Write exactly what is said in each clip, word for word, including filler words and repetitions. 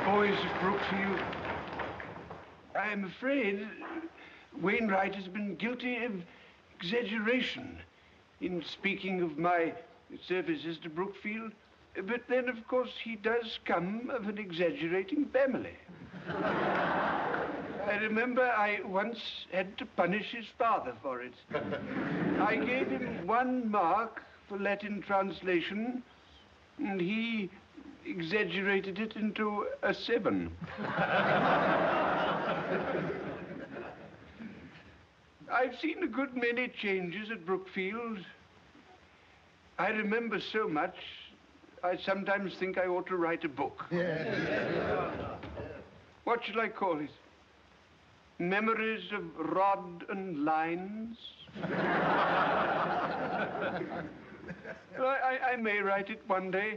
boys of Brookfield, I am afraid Wainwright has been guilty of exaggeration in speaking of my services to Brookfield. But then, of course, he does come of an exaggerating family. I remember I once had to punish his father for it. I gave him one mark for Latin translation, and he exaggerated it into a seven. I've seen a good many changes at Brookfield. I remember so much, I sometimes think I ought to write a book. What should I call it? Memories of Rod and Lines? Well, I, I may write it one day.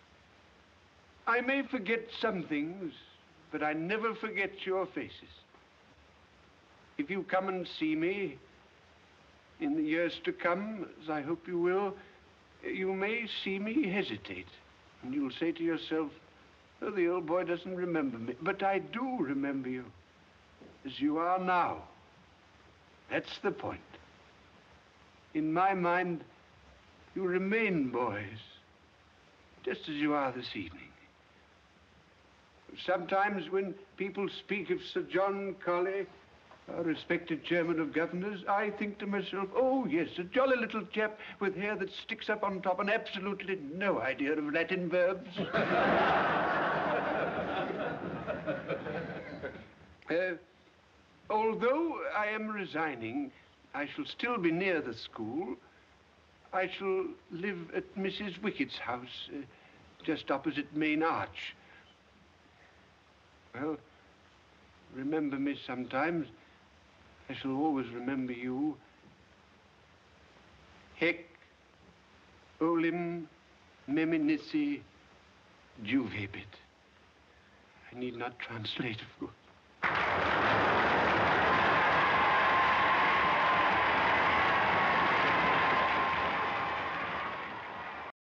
I may forget some things, but I never forget your faces. If you come and see me in the years to come, as I hope you will, you may see me hesitate. And you'll say to yourself, oh, the old boy doesn't remember me. But I do remember you, as you are now. That's the point. In my mind, you remain boys, just as you are this evening. Sometimes when people speak of Sir John Colley, a respected chairman of governors, I think to myself, oh, yes, a jolly little chap with hair that sticks up on top and absolutely no idea of Latin verbs. uh, although I am resigning, I shall still be near the school. I shall live at Missus Wickett's house, uh, just opposite Main Arch. Well, remember me sometimes. I shall always remember you. Hec olim meminisse juvabit. I need not translate, of course.